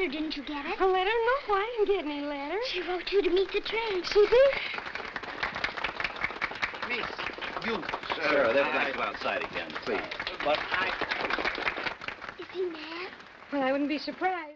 letter. Didn't you get it? A letter? No, I didn't get any letter. She wrote you to meet the train. She did? Miss, you. Sir, they'd like to go outside again, please. But Is he mad? Well, I wouldn't be surprised.